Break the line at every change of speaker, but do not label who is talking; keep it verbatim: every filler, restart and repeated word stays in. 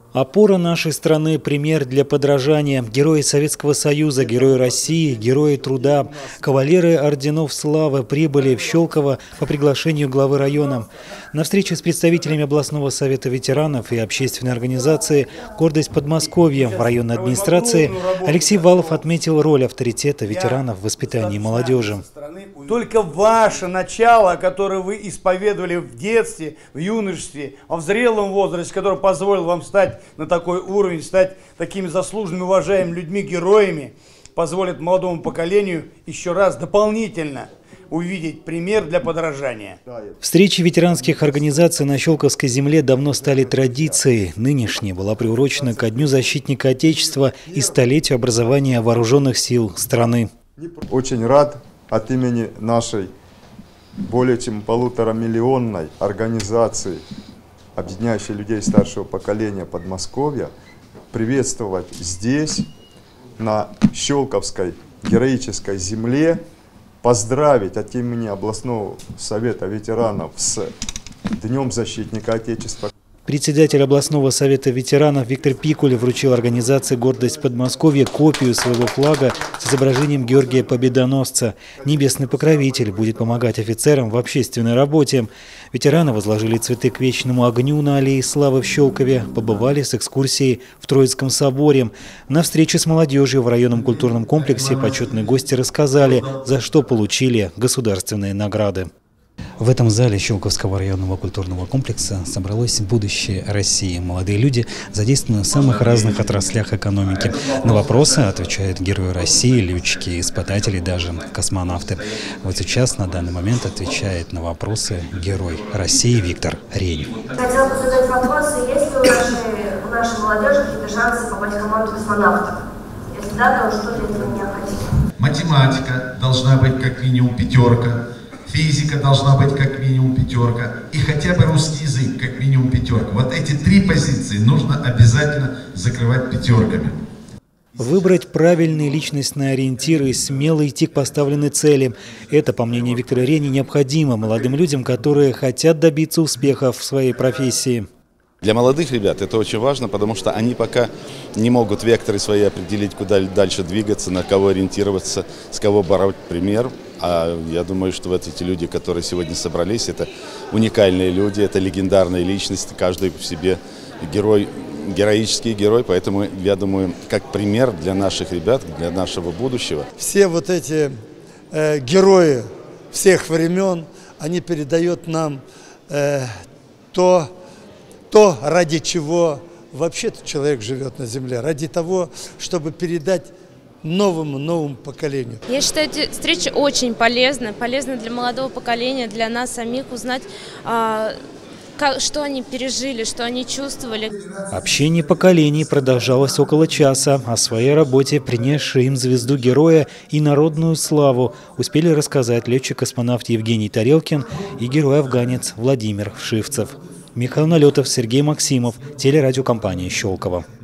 Опора нашей страны, пример для подражания. Герои Советского Союза, герои России, герои труда, кавалеры орденов славы прибыли в Щелково по приглашению главы района. На встрече с представителями областного совета ветеранов и общественной организации «Гордость Подмосковья» в районной администрации Алексей Валов отметил роль авторитета ветеранов в воспитании молодежи.
Только ваше начало, которое вы исповедовали в детстве, в юношестве, в зрелом возрасте, которое позволило вам стать на такой уровень, стать такими заслуженными, уважаемыми людьми, героями, позволит молодому поколению еще раз дополнительно увидеть пример для подражания.
Встречи ветеранских организаций на Щелковской земле давно стали традицией. Нынешняя была приурочена ко Дню защитника Отечества и столетию образования вооруженных сил страны.
Очень рад от имени нашей более чем полуторамиллионной организации, объединяющей людей старшего поколения Подмосковья, приветствовать здесь, на Щелковской героической земле, поздравить от имени областного совета ветеранов с Днем защитника Отечества.
Председатель областного совета ветеранов Виктор Пикуль вручил организации «Гордость Подмосковья» копию своего флага с изображением Георгия Победоносца. Небесный покровитель будет помогать офицерам в общественной работе. Ветераны возложили цветы к вечному огню на аллее славы в Щелкове, побывали с экскурсией в Троицком соборе. На встрече с молодежью в районном культурном комплексе почетные гости рассказали, за что получили государственные награды. В этом зале Щелковского районного культурного комплекса собралось будущее России. Молодые люди задействованы в самых разных отраслях экономики. На вопросы отвечают герои России, летчики, испытатели, даже космонавты. Вот сейчас на данный момент отвечает на вопросы герой России Виктор Рень.
Хотела бы задать вопрос, есть ли у нашей, у нашей молодежи какие-то шансы попасть в команду космонавтов? Если да, то что для этого необходимо?
Математика должна быть как минимум пятерка. Физика должна быть как минимум пятерка. И хотя бы русский язык как минимум пятерка. Вот эти три позиции нужно обязательно закрывать пятерками.
Выбрать правильные личностные ориентиры и смело идти к поставленной цели. Это, по мнению Виктора Рени, необходимо молодым людям, которые хотят добиться успеха в своей профессии.
Для молодых ребят это очень важно, потому что они пока не могут векторы свои определить, куда дальше двигаться, на кого ориентироваться, с кого брать пример. А я думаю, что вот эти люди, которые сегодня собрались, это уникальные люди, это легендарные личности, каждый в себе герой, героический герой. Поэтому я думаю, как пример для наших ребят, для нашего будущего.
Все вот эти э, герои всех времен, они передают нам э, то, то, ради чего вообще-то человек живет на земле, ради того, чтобы передать новому, новому поколению.
Я считаю, эти встречи очень полезны, полезны для молодого поколения, для нас самих узнать, а, как, что они пережили, что они чувствовали.
Общение поколений продолжалось около часа. О своей работе, принесшей им звезду героя и народную славу, успели рассказать летчик-космонавт Евгений Тарелкин и герой-афганец Владимир Вшивцев. Михаил Налетов, Сергей Максимов, телерадиокомпания «Щелково».